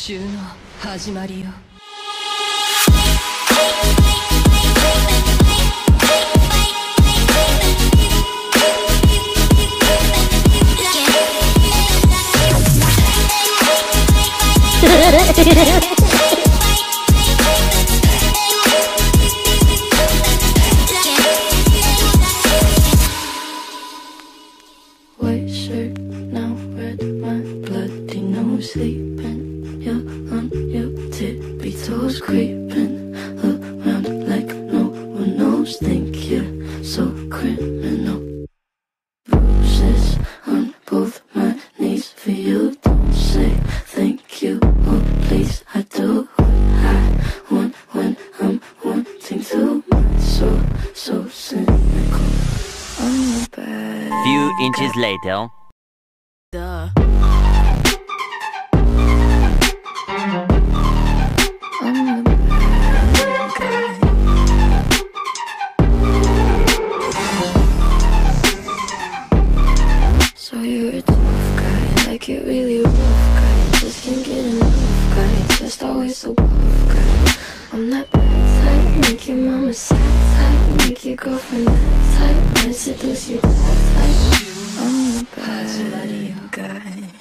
週の始まりよ。 White shirt now red, my bloody nose sleeping. You're on your tippy toes, creeping around like no one knows. Think you're so criminal. Bruises on both my knees for you. Don't say thank you, oh please. I do what I want when I'm wanting to. My soul so cynical. I'm the bad Few inches later. Duh. I'm the bad guy. So you're a tough guy, like it really rough guy. Just can't get enough guy, just always so buff guy. I'm that bad type, make your mama sad type, make your girlfriend that type, might seduce you that type. I'm the bad guy.